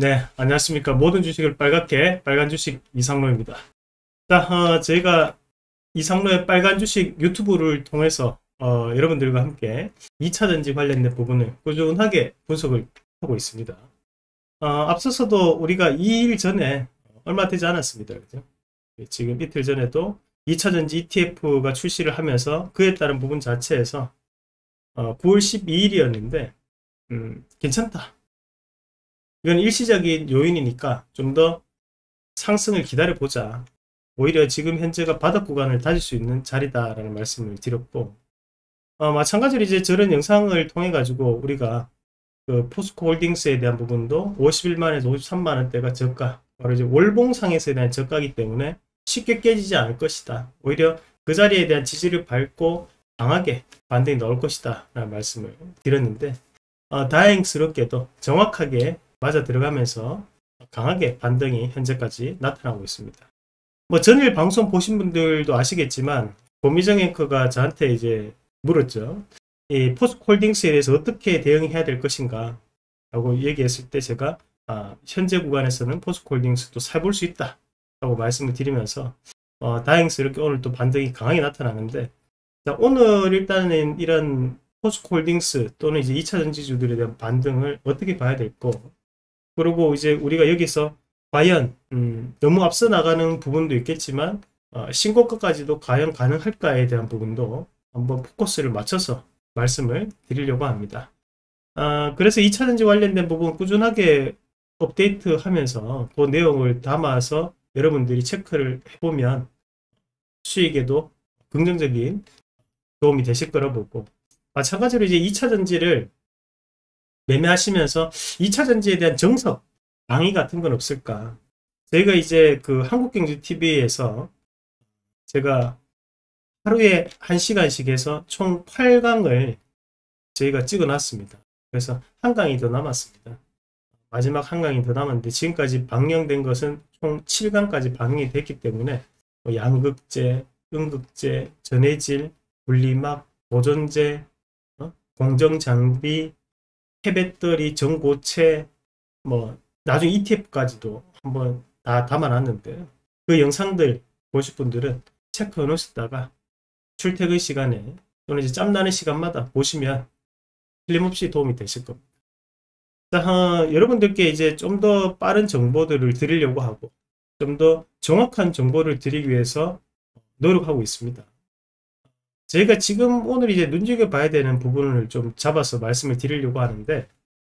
네, 안녕하십니까. 모든 주식을 빨갛게, 빨간 주식 이상로입니다. 자, 저희가 이상로의 빨간 주식 유튜브를 통해서 여러분들과 함께 2차전지 관련된 부분을 꾸준하게 분석을 하고 있습니다. 앞서서도 우리가 2일 전에 얼마 되지 않았습니다. 그죠? 지금 이틀 전에도 2차전지 ETF가 출시를 하면서 그에 따른 부분 자체에서 9월 12일이었는데 괜찮다. 이건 일시적인 요인이니까 좀 더 상승을 기다려 보자. 오히려 지금 현재가 바닥 구간을 다질 수 있는 자리다라는 말씀을 드렸고, 마찬가지로 이제 저런 영상을 통해 가지고 우리가 그 포스코 홀딩스에 대한 부분도 51만에서 53만원대가 저가, 바로 이제 월봉상에서에 대한 저가이기 때문에 쉽게 깨지지 않을 것이다. 오히려 그 자리에 대한 지지를 밟고 강하게 반등이 나올 것이다 라는 말씀을 드렸는데, 다행스럽게도 정확하게 맞아 들어가면서 강하게 반등이 현재까지 나타나고 있습니다. 뭐 전일 방송 보신 분들도 아시겠지만 고미정 앵커가 저한테 이제 물었죠. 이 포스코홀딩스에 대해서 어떻게 대응해야 될 것인가 라고 얘기했을 때 제가 현재 구간에서는 포스코홀딩스도 사볼 수 있다 라고 말씀을 드리면서 다행스럽게 오늘 또 반등이 강하게 나타나는데, 자, 오늘 일단은 이런 포스코홀딩스 또는 이제 2차전지주들에 대한 반등을 어떻게 봐야 될고, 그리고 이제 우리가 여기서 과연 너무 앞서 나가는 부분도 있겠지만 신고가까지도 과연 가능할까에 대한 부분도 한번 포커스를 맞춰서 말씀을 드리려고 합니다. 그래서 2차전지 관련된 부분 꾸준하게 업데이트 하면서 그 내용을 담아서 여러분들이 체크를 해보면 수익에도 긍정적인 도움이 되실 거라 보고, 마찬가지로 이제 2차전지를 매매하시면서 2차전지에 대한 정석, 강의 같은 건 없을까? 저희가 이제 그 한국경제TV에서 제가 하루에 1시간씩 해서 총 8강을 저희가 찍어 놨습니다. 그래서 한 강이 더 남았습니다. 마지막 한 강이 더 남았는데 지금까지 방영된 것은 총 7강까지 방영이 됐기 때문에 뭐 양극재, 음극재, 전해질, 분리막, 보존재, 공정장비, 폐배터리, 전고체, 뭐 나중에 ETF까지도 한번 다 담아놨는데, 그 영상들 보실 분들은 체크해 놓으시다가 출퇴근 시간에 또는 이제 짬나는 시간마다 보시면 틀림없이 도움이 되실 겁니다. 자, 여러분들께 이제 좀 더 빠른 정보들을 드리려고 하고 좀 더 정확한 정보를 드리기 위해서 노력하고 있습니다. 저희가 지금 오늘 이제 눈여겨봐야 되는 부분을 좀 잡아서 말씀을 드리려고 하는데,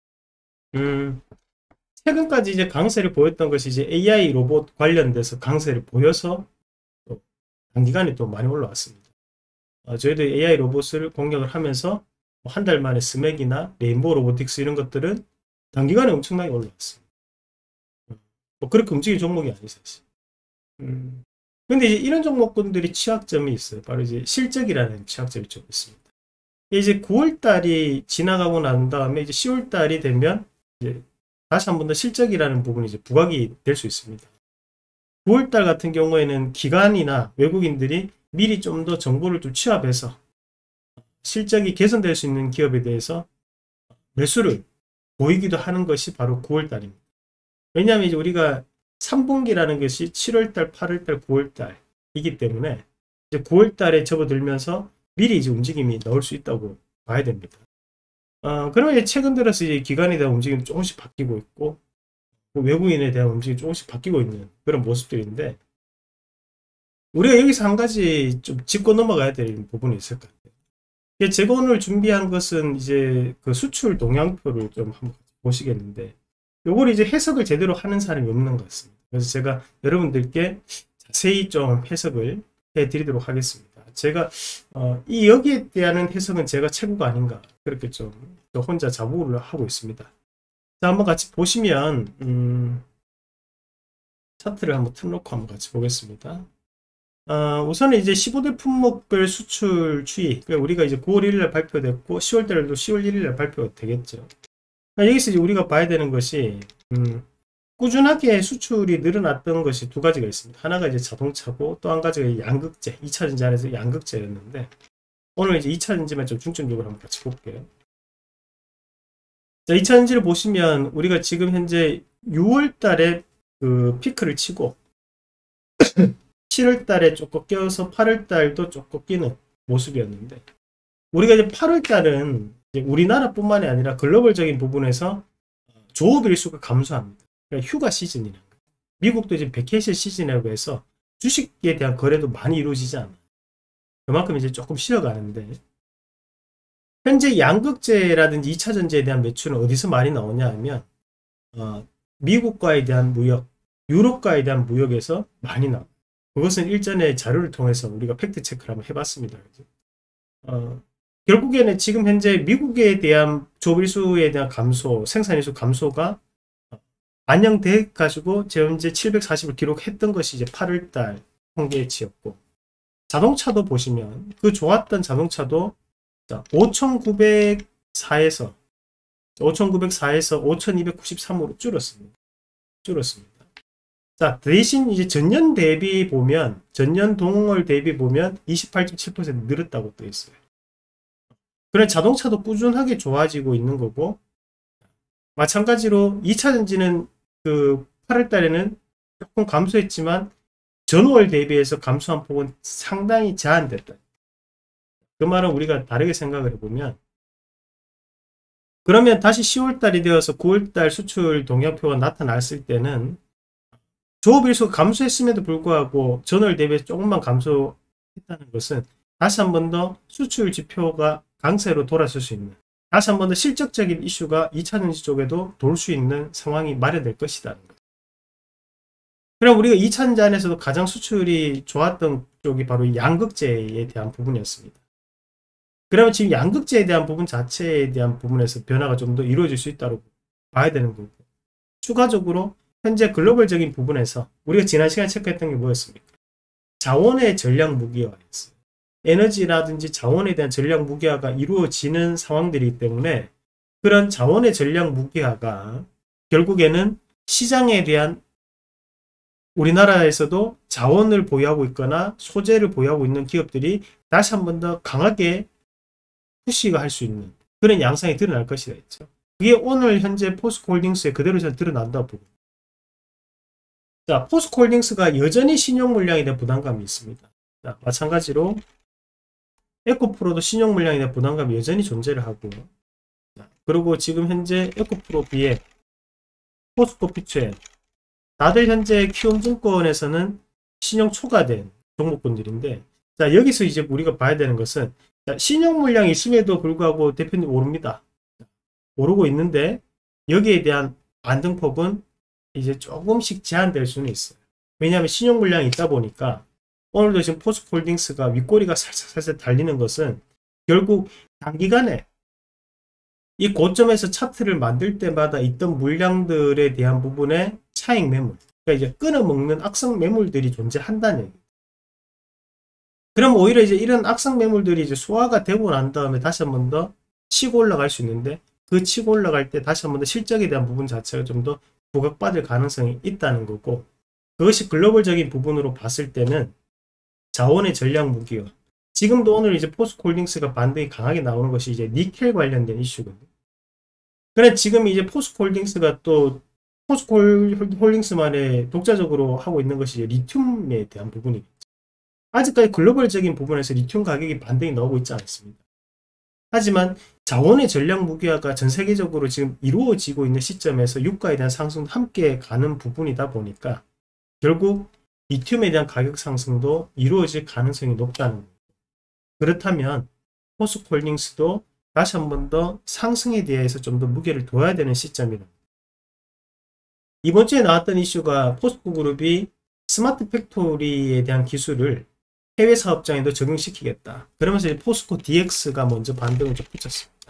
최근까지 이제 강세를 보였던 것이 이제 AI 로봇 관련돼서 강세를 보여서 또 단기간에 또 많이 올라왔습니다. 저희도 AI 로봇을 공략을 하면서 한 달 만에 스맥이나 레인보우 로보틱스 이런 것들은 단기간에 엄청나게 올라왔습니다. 뭐 그렇게 움직일 종목이 아니죠, 사실. 근데 이제 이런 종목군들이 취약점이 있어요. 바로 이제 실적이라는 취약점이 좀 있습니다. 이제 9월달이 지나가고 난 다음에 이제 10월달이 되면 이제 다시 한 번 더 실적이라는 부분이 이제 부각이 될 수 있습니다. 9월달 같은 경우에는 기관이나 외국인들이 미리 좀 더 정보를 좀 취합해서 실적이 개선될 수 있는 기업에 대해서 매수를 보이기도 하는 것이 바로 9월달입니다. 왜냐하면 이제 우리가 3분기라는 것이 7월달, 8월달, 9월달이기 때문에 이제 9월달에 접어들면서 미리 이제 움직임이 나올 수 있다고 봐야 됩니다. 그러면 이제 최근 들어서 이제 기관에 대한 움직임이 조금씩 바뀌고 있고, 외국인에 대한 움직임이 조금씩 바뀌고 있는 그런 모습들인데, 우리가 여기서 한 가지 좀 짚고 넘어가야 될 부분이 있을 것 같아요. 제가 오늘 준비한 것은 이제 그 수출 동향표를 좀 한번 보시겠는데, 요걸 이제 해석을 제대로 하는 사람이 없는 것 같습니다. 그래서 제가 여러분들께 자세히 좀 해석을 해 드리도록 하겠습니다. 제가 이 여기에 대한 해석은 제가 최고가 아닌가, 그렇게 좀 혼자 자부를 하고 있습니다. 자, 한번 같이 보시면 차트를 한번 틀어놓고 한번 같이 보겠습니다. 우선은 이제 15대 품목별 수출 추이, 그러니까 우리가 이제 9월 1일날 발표됐고 10월달에도 10월 1일날 발표가 되겠죠. 여기서 이제 우리가 봐야 되는 것이 꾸준하게 수출이 늘어났던 것이 두 가지가 있습니다. 하나가 이제 자동차고 또 한 가지가 양극재, 2차전지 안에서 양극재였는데, 오늘 이제 2차전지만 좀 중점적으로 한번 같이 볼게요. 자, 2차전지를 보시면 우리가 지금 현재 6월 달에 그 피크를 치고 7월 달에 조금 껴서 8월 달도 조금 끼는 모습이었는데, 우리가 이제 8월 달은 우리나라뿐만이 아니라 글로벌적인 부분에서 조업 일수가 감소합니다. 그러니까 휴가 시즌이라는 거예요. 미국도 지금 베케이션 시즌이라고 해서 주식에 대한 거래도 많이 이루어지지 않아요. 그만큼 이제 조금 쉬어가는데, 현재 양극재라든지 2차전지에 대한 매출은 어디서 많이 나오냐 하면 미국과에 대한 무역, 유럽과에 대한 무역에서 많이 나와요. 그것은 일전에 자료를 통해서 우리가 팩트 체크를 한번 해봤습니다. 결국에는 지금 현재 미국에 대한 조업일수에 대한 감소, 생산일수 감소가 반영돼 가지고 현재 740을 기록했던 것이 이제 8월달 통계치였고, 자동차도 보시면 그 좋았던 자동차도 5,904에서 5,293으로 줄었습니다. 자, 대신 이제 전년 대비 보면, 전년 동월 대비 보면 28.7% 늘었다고 또 있어요. 그래, 자동차도 꾸준하게 좋아지고 있는 거고, 마찬가지로 2차전지는 그 8월 달에는 조금 감소했지만 전월 대비해서 감소한 폭은 상당히 제한됐다. 그 말은 우리가 다르게 생각을 해보면, 그러면 다시 10월 달이 되어서 9월 달 수출 동향표가 나타났을 때는 조업일수가 감소했음에도 불구하고 전월 대비해서 조금만 감소했다는 것은 다시 한 번 더 수출 지표가 강세로 돌아설 수 있는, 다시 한 번 더 실적적인 이슈가 2차전지 쪽에도 돌 수 있는 상황이 마련될 것이라는 거죠. 그럼 우리가 2차전지 안에서도 가장 수출이 좋았던 쪽이 바로 양극재에 대한 부분이었습니다. 그러면 지금 양극재에 대한 부분 자체에 대한 부분에서 변화가 좀 더 이루어질 수 있다고 봐야 되는 거고, 추가적으로 현재 글로벌적인 부분에서 우리가 지난 시간에 체크했던 게 뭐였습니까? 자원의 전략 무기화였어요. 에너지라든지 자원에 대한 전략 무기화가 이루어지는 상황들이기 때문에, 그런 자원의 전략 무기화가 결국에는 시장에 대한, 우리나라에서도 자원을 보유하고 있거나 소재를 보유하고 있는 기업들이 다시 한 번 더 강하게 푸시가 할 수 있는 그런 양상이 드러날 것이다 했죠. 그게 오늘 현재 포스코홀딩스에 그대로 드러난다고 보고, 자, 포스코홀딩스가 여전히 신용 물량에 대한 부담감이 있습니다. 자, 마찬가지로 에코프로도 신용 물량에 대한 부담감이 여전히 존재를 하고, 자, 그리고 지금 현재 에코프로 비에 포스코 피처엔 다들 현재 키움증권에서는 신용 초과된 종목군들인데, 자, 여기서 이제 우리가 봐야 되는 것은, 자, 신용 물량이 있음에도 불구하고 대표님 오릅니다. 오르고 있는데 여기에 대한 반등폭은 이제 조금씩 제한될 수는 있어요. 왜냐하면 신용 물량이 있다 보니까 오늘도 지금 포스코홀딩스가 윗꼬리가 살살 달리는 것은 결국 단기간에 이 고점에서 차트를 만들 때마다 있던 물량들에 대한 부분의 차익 매물, 그러니까 이제 끊어먹는 악성 매물들이 존재한다는 얘기예요. 그럼 오히려 이제 이런 악성 매물들이 이제 소화가 되고 난 다음에 다시 한 번 더 치고 올라갈 수 있는데, 그 치고 올라갈 때 다시 한 번 더 실적에 대한 부분 자체가 좀 더 부각받을 가능성이 있다는 거고, 그것이 글로벌적인 부분으로 봤을 때는 자원의 전략 무기화, 지금도 오늘 이제 포스코홀딩스가 반등이 강하게 나오는 것이 이제 니켈 관련된 이슈거든요. 그래, 지금 이제 포스코홀딩스가 또 포스코홀딩스만의 독자적으로 하고 있는 것이 이제 리튬에 대한 부분이겠죠. 아직까지 글로벌적인 부분에서 리튬 가격이 반등이 나오고 있지 않습니다. 하지만 자원의 전략 무기화가 전 세계적으로 지금 이루어지고 있는 시점에서 유가에 대한 상승도 함께 가는 부분이다 보니까 결국 리튬에 대한 가격 상승도 이루어질 가능성이 높다는 거예요. 그렇다면 포스코홀딩스도 다시 한 번 더 상승에 대해서 좀 더 무게를 둬야 되는 시점이다. 이번 주에 나왔던 이슈가 포스코그룹이 스마트 팩토리에 대한 기술을 해외 사업장에도 적용시키겠다. 그러면서 이제 포스코 DX가 먼저 반등을 좀 붙였습니다.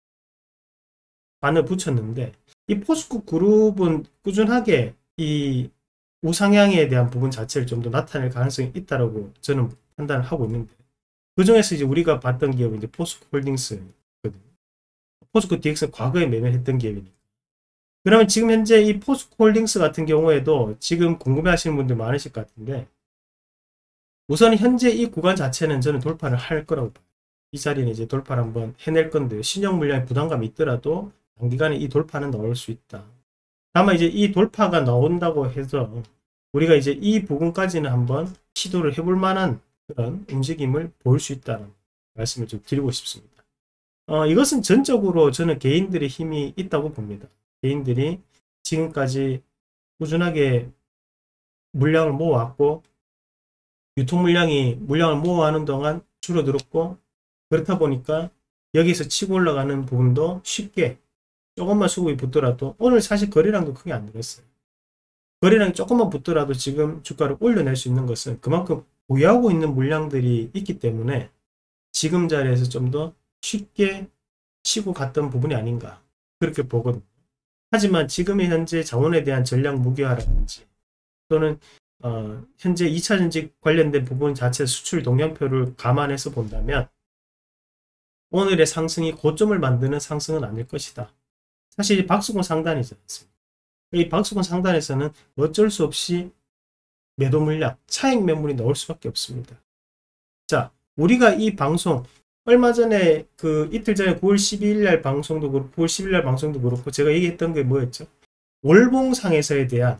반을 붙였는데, 이 포스코 그룹은 꾸준하게 이 우상향에 대한 부분 자체를 좀 더 나타낼 가능성이 있다고 저는 판단을 하고 있는데, 그 중에서 이제 우리가 봤던 기업은 이제 포스코 홀딩스거든요. 포스코 DX는 과거에 매매했던 기업이니까. 그러면 지금 현재 이 포스코 홀딩스 같은 경우에도 지금 궁금해 하시는 분들 많으실 것 같은데, 우선 현재 이 구간 자체는 저는 돌파를 할 거라고 봐요. 이 자리는 이제 돌파를 한번 해낼 건데요. 신용 물량의 부담감이 있더라도 단기간에 이 돌파는 나올 수 있다. 다만 이제 이 돌파가 나온다고 해서 우리가 이제 이 부분까지는 한번 시도를 해볼 만한 그런 움직임을 보일 수 있다는 말씀을 좀 드리고 싶습니다. 이것은 전적으로 저는 개인들의 힘이 있다고 봅니다. 개인들이 지금까지 꾸준하게 물량을 모아왔고 유통 물량을 모아하는 동안 줄어들었고, 그렇다 보니까 여기서 치고 올라가는 부분도 쉽게 조금만 수급이 붙더라도, 오늘 사실 거래량도 크게 안 늘었어요. 거래량이 조금만 붙더라도 지금 주가를 올려낼 수 있는 것은 그만큼 보유하고 있는 물량들이 있기 때문에 지금 자리에서 좀 더 쉽게 치고 갔던 부분이 아닌가, 그렇게 보거든요. 하지만 지금의 현재 자원에 대한 전략 무기화라든지 또는 현재 2차전지 관련된 부분 자체 수출 동향표를 감안해서 본다면 오늘의 상승이 고점을 만드는 상승은 아닐 것이다. 사실 이 박스권 상단이지 않습니까? 이 박스권 상단에서는 어쩔 수 없이 매도 물량, 차익 매물이 나올 수밖에 없습니다. 자, 우리가 이 방송 얼마 전에 이틀 전에 9월 12일 날 방송도 그렇고 9월 10일 날 방송도 그렇고 제가 얘기했던 게 뭐였죠? 월봉상에서에 대한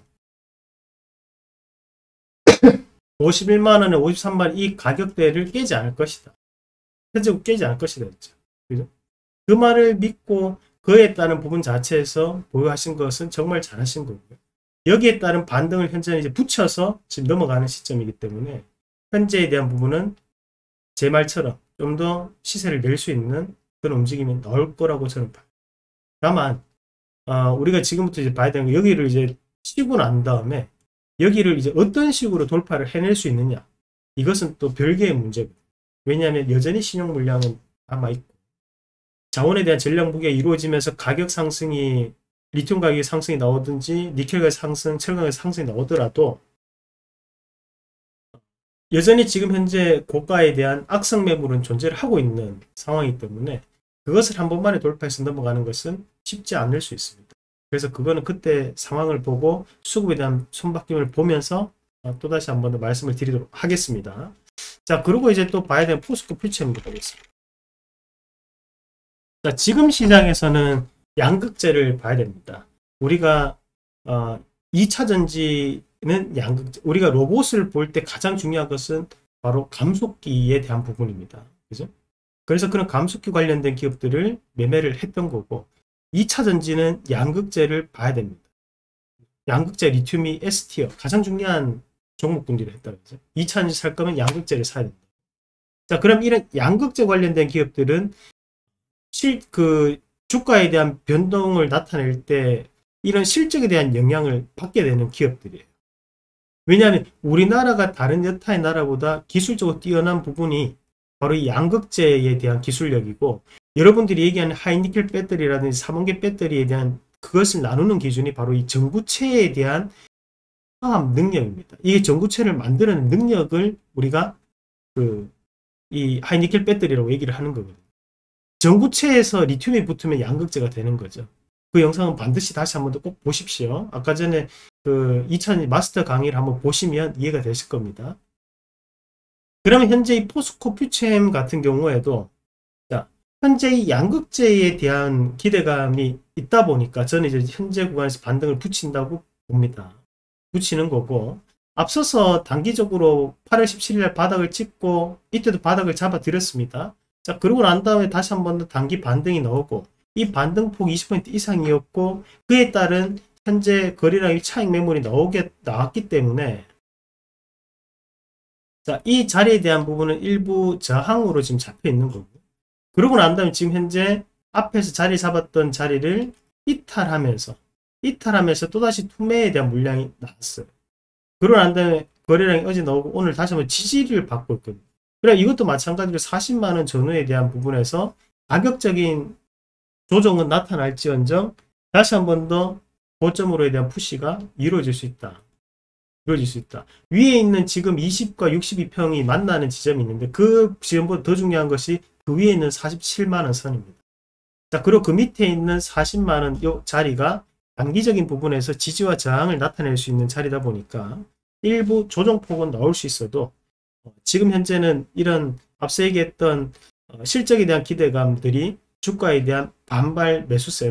51만원에 53만원 이 가격대를 깨지 않을 것이다. 현재 깨지 않을 것이다 했죠. 그죠? 그 말을 믿고 그에 따른 부분 자체에서 보유하신 것은 정말 잘하신 거고요. 여기에 따른 반등을 현재는 이제 붙여서 지금 넘어가는 시점이기 때문에 현재에 대한 부분은 제 말처럼 좀 더 시세를 낼 수 있는 그런 움직임이 나올 거라고 저는 봐요. 다만 우리가 지금부터 이제 봐야 되는 게, 여기를 이제 치고 난 다음에 여기를 이제 어떤 식으로 돌파를 해낼 수 있느냐, 이것은 또 별개의 문제거든요. 왜냐하면 여전히 신용 물량은 남아있고 자원에 대한 전략 무기가 이루어지면서 가격 상승이, 리튬 가격의 상승이 나오든지 니켈 가격 상승, 철강 가격 상승이 나오더라도 여전히 지금 현재 고가에 대한 악성 매물은 존재를 하고 있는 상황이기 때문에 그것을 한 번만에 돌파해서 넘어가는 것은 쉽지 않을 수 있습니다. 그래서 그거는 그때 상황을 보고 수급에 대한 손바뀜을 보면서 또다시 한 번 더 말씀을 드리도록 하겠습니다. 자, 그리고 이제 또 봐야 되는 포스코 퓨처입니다. 보겠습니다. 자, 지금 시장에서는 양극재를 봐야 됩니다. 우리가 2차전지는 양극재, 우리가 로봇을 볼 때 가장 중요한 것은 바로 감속기에 대한 부분입니다. 그죠? 그래서 그런 감속기 관련된 기업들을 매매를 했던 거고, 2차전지는 양극재를 봐야 됩니다. 양극재 리튬이 S티어 가장 중요한 종목군들을 했다 그러죠. 2차전지 살 거면 양극재를 사야 된다. 자, 그럼 이런 양극재 관련된 기업들은 주가에 대한 변동을 나타낼 때 이런 실적에 대한 영향을 받게 되는 기업들이에요. 왜냐하면 우리나라가 다른 여타의 나라보다 기술적으로 뛰어난 부분이 바로 이 양극재에 대한 기술력이고, 여러분들이 얘기하는 하이니켈 배터리라든지 삼원계 배터리에 대한 그것을 나누는 기준이 바로 이 전구체에 대한 화학 능력입니다. 이 전구체를 만드는 능력을 우리가 이 하이니켈 배터리라고 얘기를 하는 거거든요. 전구체에서 리튬이 붙으면 양극재가 되는 거죠. 그 영상은 반드시 다시 한번 더 꼭 보십시오. 아까 전에 2000 마스터 강의를 한번 보시면 이해가 되실 겁니다. 그러면 현재 이 포스코 퓨처엠 같은 경우에도, 자, 현재 이 양극재에 대한 기대감이 있다 보니까 저는 이제 현재 구간에서 반등을 붙인다고 봅니다. 붙이는 거고, 앞서서 단기적으로 8월 17일 바닥을 찍고 이때도 바닥을 잡아 드렸습니다. 자, 그러고 난 다음에 다시 한 번 더 단기 반등이 나오고, 이 반등폭 20% 이상이었고 그에 따른 현재 거래량이 차익 매물이 나왔기 때문에, 자, 이 자리에 대한 부분은 일부 저항으로 지금 잡혀 있는 거고, 그러고 난 다음에 지금 현재 앞에서 자리 잡았던 자리를 이탈하면서 또다시 투매에 대한 물량이 나왔어요. 그러고 난 다음에 거래량이 어제 나오고 오늘 다시 한번 지지를 받고 있거든요. 그래, 이것도 마찬가지로 40만원 전후에 대한 부분에서 가격적인 조정은 나타날지언정 다시 한 번 더 고점으로에 대한 푸시가 이루어질 수 있다. 위에 있는 지금 20과 62평이 만나는 지점이 있는데 그 지점보다 더 중요한 것이 그 위에 있는 47만원 선입니다. 자, 그리고 그 밑에 있는 40만원 요 자리가 단기적인 부분에서 지지와 저항을 나타낼 수 있는 자리다 보니까 일부 조정폭은 나올 수 있어도 지금 현재는 이런 앞서 얘기했던 실적에 대한 기대감들이 주가에 대한 반발 매수세로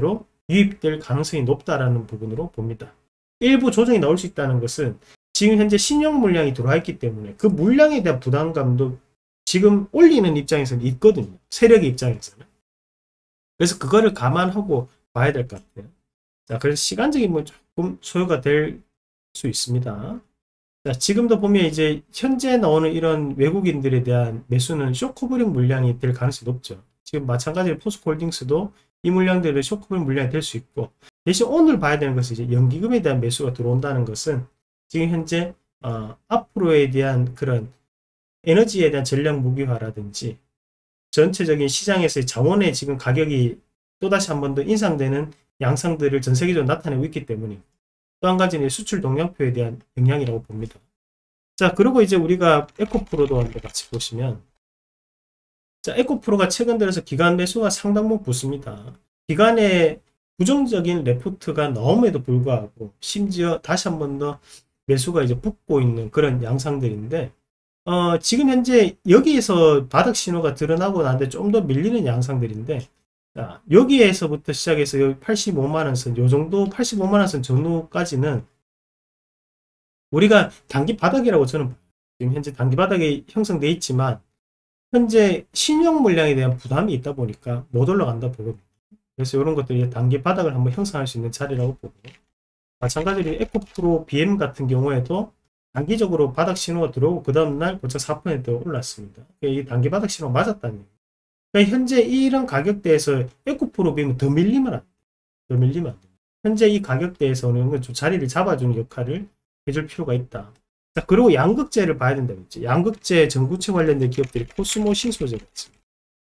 유입될 가능성이 높다라는 부분으로 봅니다. 일부 조정이 나올 수 있다는 것은 지금 현재 신용 물량이 들어와 있기 때문에 그 물량에 대한 부담감도 지금 올리는 입장에서는 있거든요. 세력의 입장에서는. 그래서 그거를 감안하고 봐야 될 것 같아요. 자, 그래서 시간적인 뭐 조금 소요가 될 수 있습니다. 자, 지금도 보면 이제 현재 나오는 이런 외국인들에 대한 매수는 쇼커버링 물량이 될 가능성이 높죠. 지금 마찬가지로 포스코홀딩스도 이 물량들은 쇼커버링 물량이 될 수 있고, 대신 오늘 봐야 되는 것은 이제 연기금에 대한 매수가 들어온다는 것은 지금 현재 앞으로에 대한 그런 에너지에 대한 전략 무기화라든지 전체적인 시장에서의 자원의 지금 가격이 또다시 한 번 더 인상되는 양상들을 전 세계적으로 나타내고 있기 때문에 또 한 가지는 수출 동향표에 대한 영향이라고 봅니다. 자, 그리고 이제 우리가 에코프로도 한번 같이 보시면, 자, 에코프로가 최근 들어서 기관 매수가 상당폭 붙습니다. 기관의 부정적인 레포트가 나옴에도 불구하고 심지어 다시 한 번 더 매수가 이제 붙고 있는 그런 양상들인데, 지금 현재 여기에서 바닥 신호가 드러나고 나는데 좀 더 밀리는 양상들인데, 자, 여기에서부터 시작해서 여기 85만원 선, 요 정도 85만원 선 전후까지는 우리가 단기 바닥이라고 저는 봐요. 지금 현재 단기 바닥이 형성되어 있지만 현재 신용 물량에 대한 부담이 있다 보니까 못 올라간다 보거든요. 그래서 이런 것들이 단기 바닥을 한번 형성할 수 있는 자리라고 보고, 마찬가지로 에코프로 BM 같은 경우에도 단기적으로 바닥 신호가 들어오고 그 다음날 고작 4% 올랐습니다. 이 단기 바닥 신호가 맞았다는 얘기예요. 그러니까 현재 이런 가격대에서 에코프로 비면 더 밀리면 안 돼요. 더 밀리면 안 돼요. 현재 이 가격대에서는 좀 자리를 잡아주는 역할을 해줄 필요가 있다. 자, 그리고 양극재를 봐야 된다고 했죠. 양극재 전구체 관련된 기업들이 코스모 신소재가 있습니다.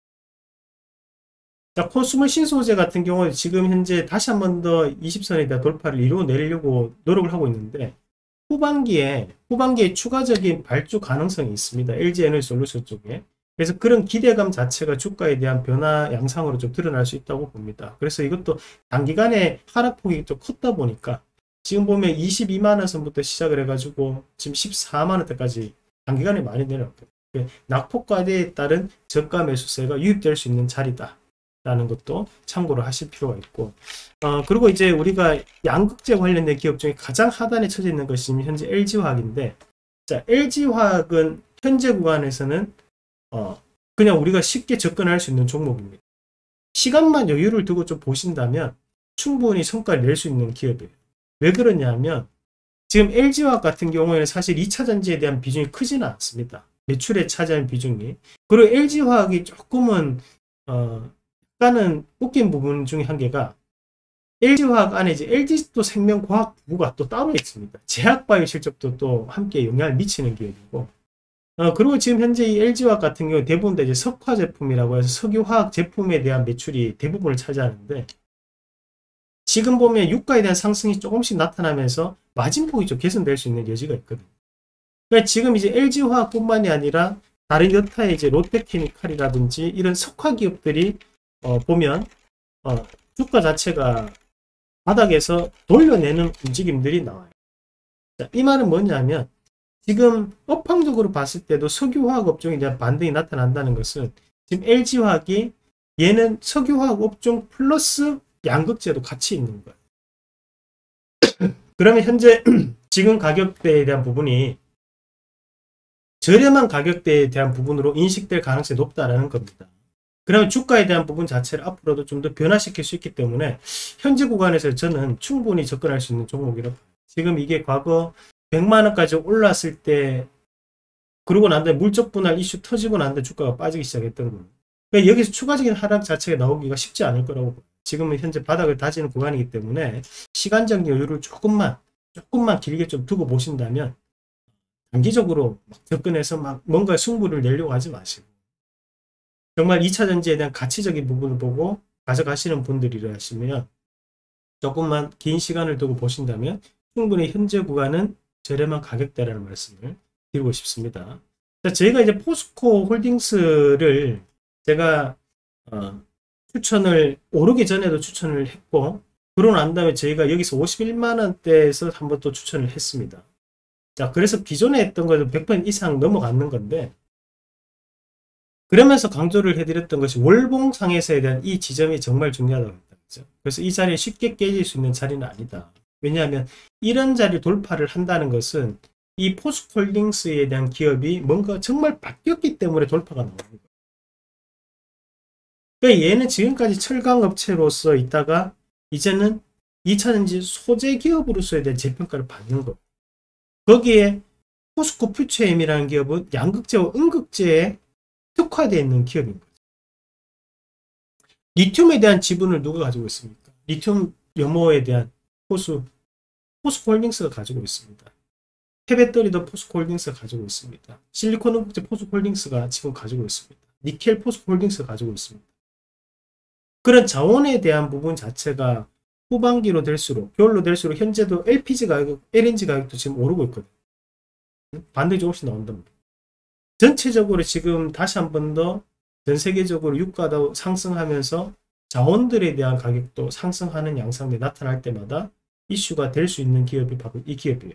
자, 코스모 신소재 같은 경우는 지금 현재 다시 한 번 더 20선에 대한 돌파를 이루어내려고 노력을 하고 있는데, 후반기에 추가적인 발주 가능성이 있습니다. LG에너지솔루션 쪽에. 그래서 그런 기대감 자체가 주가에 대한 변화 양상으로 좀 드러날 수 있다고 봅니다. 그래서 이것도 단기간에 하락폭이 좀 컸다 보니까 지금 보면 22만원 선부터 시작을 해가지고 지금 14만원대까지 단기간에 많이 내려왔거든요. 낙폭과대에 따른 저가 매수세가 유입될 수 있는 자리다 라는 것도 참고를 하실 필요가 있고, 그리고 이제 우리가 양극재 관련된 기업 중에 가장 하단에 처져 있는 것이 현재 LG화학인데, 자, LG화학은 현재 구간에서는 그냥 우리가 쉽게 접근할 수 있는 종목입니다. 시간만 여유를 두고 좀 보신다면 충분히 성과를 낼 수 있는 기업이에요. 왜 그러냐면 지금 LG화학 같은 경우에는 사실 2차전지에 대한 비중이 크지는 않습니다. 매출에 차지하는 비중이. 그리고 LG화학이 조금은 약간은 웃긴 부분 중에 한 개가, LG화학 안에 이제 LG도 생명과학부가 또 따로 있습니다. 제약바이오 실적도 또 함께 영향을 미치는 기업이고, 그리고 지금 현재 이 LG화학 같은 경우 대부분 다 이제 석화 제품이라고 해서 석유화학 제품에 대한 매출이 대부분을 차지하는데, 지금 보면 유가에 대한 상승이 조금씩 나타나면서 마진폭이 좀 개선될 수 있는 여지가 있거든요. 그러니까 지금 이제 LG화학뿐만이 아니라 다른 여타의 이제 롯데케미칼이라든지 이런 석화 기업들이 보면 주가 자체가 바닥에서 돌려내는 움직임들이 나와요. 자, 이 말은 뭐냐면 지금 업황적으로 봤을 때도 석유화학 업종에 대한 반등이 나타난다는 것은 지금 LG화학이 얘는 석유화학 업종 플러스 양극재도 같이 있는 거예요. 그러면 현재 지금 가격대에 대한 부분이 저렴한 가격대에 대한 부분으로 인식될 가능성이 높다라는 겁니다. 그러면 주가에 대한 부분 자체를 앞으로도 좀 더 변화시킬 수 있기 때문에 현재 구간에서 저는 충분히 접근할 수 있는 종목이라고 봐요. 지금 이게 과거 100만원까지 올랐을 때, 그러고 난 다음에 물적 분할 이슈 터지고 난 다음에 주가가 빠지기 시작했던 거예요. 그러니까 여기서 추가적인 하락 자체가 나오기가 쉽지 않을 거라고 봐요. 지금은 현재 바닥을 다지는 구간이기 때문에 시간적 여유를 조금만 길게 좀 두고 보신다면 단기적으로 막 접근해서 막 뭔가 승부를 내려고 하지 마시고, 정말 2차전지에 대한 가치적인 부분을 보고 가져가시는 분들이라시면 조금만 긴 시간을 두고 보신다면 충분히 현재 구간은 저렴한 가격대라는 말씀을 드리고 싶습니다. 자, 저희가 이제 포스코 홀딩스를 제가 추천을 오르기 전에도 추천을 했고, 그러고 난 다음에 저희가 여기서 51만원대에서 한번 또 추천을 했습니다. 자, 그래서 기존에 했던 것은 100% 이상 넘어가는 건데, 그러면서 강조를 해드렸던 것이 월봉상에서에 대한 이 지점이 정말 중요하다고 했다. 그죠? 그래서 이 자리에 쉽게 깨질 수 있는 자리는 아니다. 왜냐하면 이런 자리 돌파를 한다는 것은 이 포스코홀딩스에 대한 기업이 뭔가 정말 바뀌었기 때문에 돌파가 나오는 거예요. 그러니까 얘는 지금까지 철강업체로서 있다가 이제는 2차전지 소재 기업으로서에 대한 재평가를 받는 거예요. 거기에 포스코 퓨처엠이라는 기업은 양극재와 음극재에 특화되어 있는 기업인 거죠. 리튬에 대한 지분을 누가 가지고 있습니까? 리튬 염호에 대한 포스코홀딩스가 가지고 있습니다. 폐배터리도 포스코홀딩스가 가지고 있습니다. 실리콘 음극재 포스코홀딩스가 지금 가지고 있습니다. 니켈 포스코홀딩스가 가지고 있습니다. 그런 자원에 대한 부분 자체가 후반기로 될수록, 겨울로 될수록 현재도 LPG 가격, LNG 가격도 지금 오르고 있거든요. 반등이 조금씩 나온답니다. 전체적으로 지금 다시 한 번 더 전 세계적으로 유가도 상승하면서 자원들에 대한 가격도 상승하는 양상이 나타날 때마다 이슈가 될 수 있는 기업이 바로 이 기업이에요.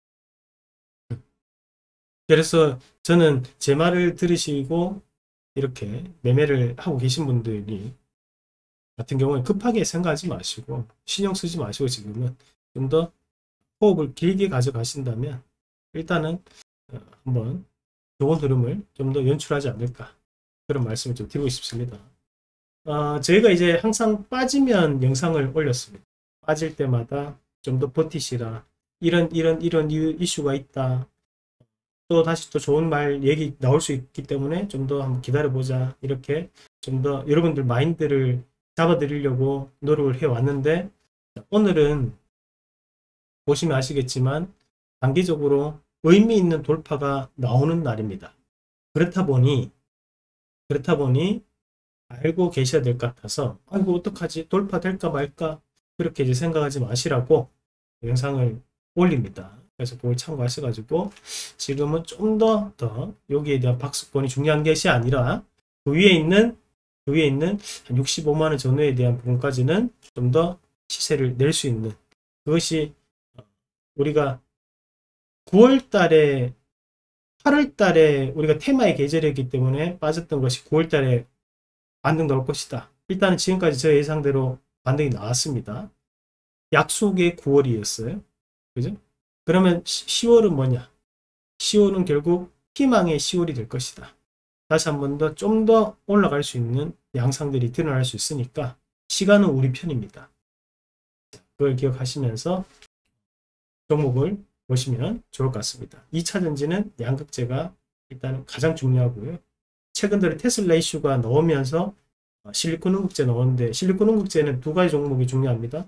그래서 저는 제 말을 들으시고 이렇게 매매를 하고 계신 분들이 같은 경우에 급하게 생각하지 마시고 신경 쓰지 마시고 지금은 좀 더 호흡을 길게 가져가신다면 일단은 한번 좋은 흐름을 좀 더 연출하지 않을까, 그런 말씀을 좀 드리고 싶습니다. 저희가 이제 항상 빠지면 영상을 올렸습니다. 빠질 때마다 좀 더 버티시라, 이런 이슈가 있다, 또 다시 또 좋은 말 얘기 나올 수 있기 때문에 좀 더 한번 기다려보자, 이렇게 좀 더 여러분들 마인드를 잡아드리려고 노력을 해왔는데, 오늘은 보시면 아시겠지만 단기적으로 의미 있는 돌파가 나오는 날입니다. 그렇다 보니 알고 계셔야 될 것 같아서 아이고 어떡하지, 돌파될까 말까, 그렇게 이제 생각하지 마시라고 영상을 올립니다. 그래서 그걸 참고하셔가지고 지금은 좀 더 여기에 대한 박스권이 중요한 것이 아니라 그 위에 있는 한 65만원 전후에 대한 부분까지는 좀 더 시세를 낼 수 있는, 그것이 우리가 9월달에 8월달에 우리가 테마의 계절이었기 때문에 빠졌던 것이 9월달에 반등 나올 것이다. 일단은 지금까지 저 예상대로 반등이 나왔습니다. 약속의 9월이었어요. 그죠? 그러면 10월은 뭐냐? 10월은 결국 희망의 10월이 될 것이다. 다시 한 번 더 좀 더 올라갈 수 있는 양상들이 드러날 수 있으니까 시간은 우리 편입니다. 그걸 기억하시면서 종목을 보시면 좋을 것 같습니다. 2차전지는 양극재가 일단 가장 중요하고요. 최근 들어 테슬라 이슈가 나오면서 실리콘 음극재 나오는데, 실리콘 음극재는 두 가지 종목이 중요합니다.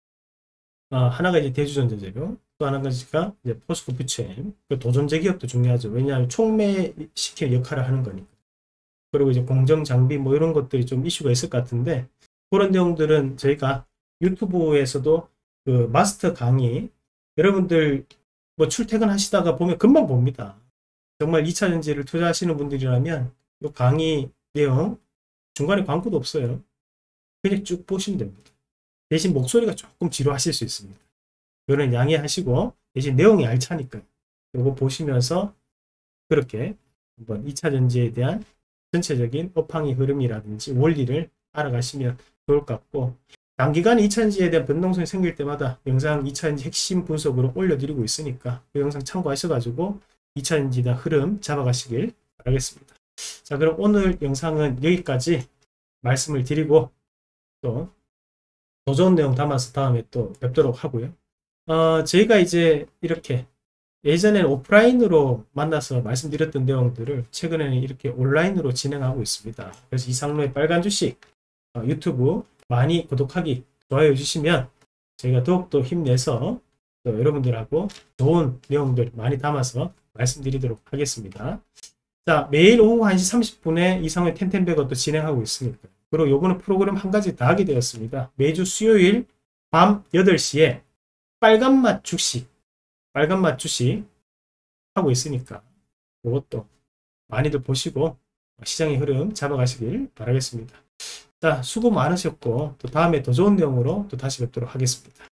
하나가 이제 대주전자재료, 또 하나가 이제 포스코 퓨처엠, 도전제 기업도 중요하죠. 왜냐하면 촉매시키는 역할을 하는 거니까. 그리고 이제 공정 장비 뭐 이런 것들이 좀 이슈가 있을 것 같은데, 그런 내용들은 저희가 유튜브에서도 그 마스터 강의, 여러분들 뭐 출퇴근 하시다가 보면 금방 봅니다. 정말 2차전지를 투자하시는 분들이라면 이 강의 내용 중간에 광고도 없어요. 그냥 쭉 보시면 됩니다. 대신 목소리가 조금 지루하실 수 있습니다. 이거는 양해하시고, 대신 내용이 알차니까요. 이거 보시면서 그렇게 한번 2차전지에 대한 전체적인 업황의 흐름이라든지 원리를 알아가시면 좋을 것 같고, 단기간에 2차전지에 대한 변동성이 생길 때마다 영상 2차전지 핵심 분석으로 올려드리고 있으니까 그 영상 참고하셔가지고 2차전지다 흐름 잡아가시길 바라겠습니다. 자, 그럼 오늘 영상은 여기까지 말씀을 드리고 또 더 좋은 내용 담아서 다음에 또 뵙도록 하고요. 저희가 이제 이렇게 예전에는 오프라인으로 만나서 말씀드렸던 내용들을 최근에는 이렇게 온라인으로 진행하고 있습니다. 그래서 이상로의 빨간 주식 유튜브 많이 구독하기, 좋아요 해주시면 저희가 더욱더 힘내서 또 여러분들하고 좋은 내용들 많이 담아서 말씀드리도록 하겠습니다. 자, 매일 오후 1시 30분에 이상의 텐텐백어도 진행하고 있으니까. 그리고 요거는 프로그램 한 가지 더 하게 되었습니다. 매주 수요일 밤 8시에 빨간맛 주식 하고 있으니까 이것도 많이들 보시고 시장의 흐름 잡아가시길 바라겠습니다. 자, 수고 많으셨고 또 다음에 더 좋은 내용으로 또 다시 뵙도록 하겠습니다.